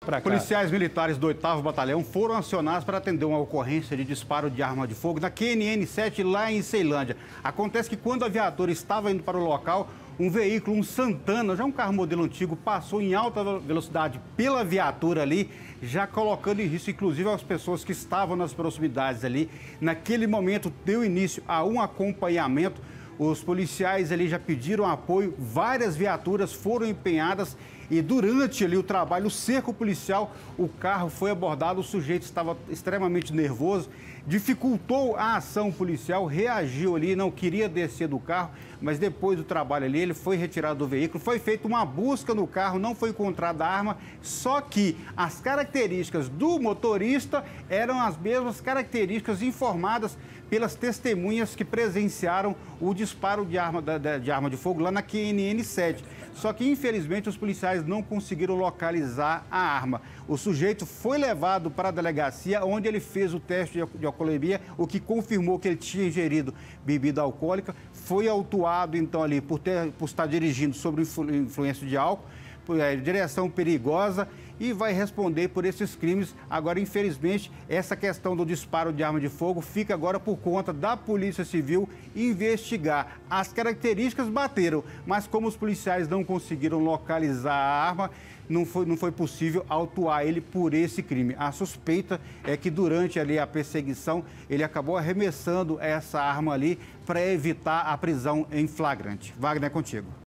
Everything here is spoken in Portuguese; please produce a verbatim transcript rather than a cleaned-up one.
pra cá. Policiais militares do oitavo Batalhão foram acionados para atender uma ocorrência de disparo de arma de fogo na Q N N sete, lá em Ceilândia. Acontece que quando a viatura estava indo para o local, um veículo, um Santana, já um carro modelo antigo, passou em alta velocidade pela viatura ali, já colocando em risco, inclusive, as pessoas que estavam nas proximidades ali. Naquele momento, deu início a um acompanhamento. Os policiais ali já pediram apoio, várias viaturas foram empenhadas e durante ali o trabalho, o cerco policial, o carro foi abordado, o sujeito estava extremamente nervoso, dificultou a ação policial, reagiu ali, não queria descer do carro, mas depois do trabalho ali, ele foi retirado do veículo, foi feita uma busca no carro, não foi encontrada a arma, só que as características do motorista eram as mesmas características informadas pelas testemunhas que presenciaram o disparo de arma de, de arma de fogo lá na Q N N sete. Só que, infelizmente, os policiais não conseguiram localizar a arma. O sujeito foi levado para a delegacia, onde ele fez o teste de alcoolemia, o que confirmou que ele tinha ingerido bebida alcoólica. Foi autuado, então, ali por, ter, por estar dirigindo sob influência de álcool, por é, direção perigosa, e vai responder por esses crimes. Agora, infelizmente, essa questão do disparo de arma de fogo fica agora por conta da Polícia Civil investigar. As características bateram, mas como os policiais não conseguiram localizar a arma, não foi, não foi possível autuar ele por esse crime. A suspeita é que durante ali a perseguição, ele acabou arremessando essa arma ali para evitar a prisão em flagrante. Wagner, é contigo.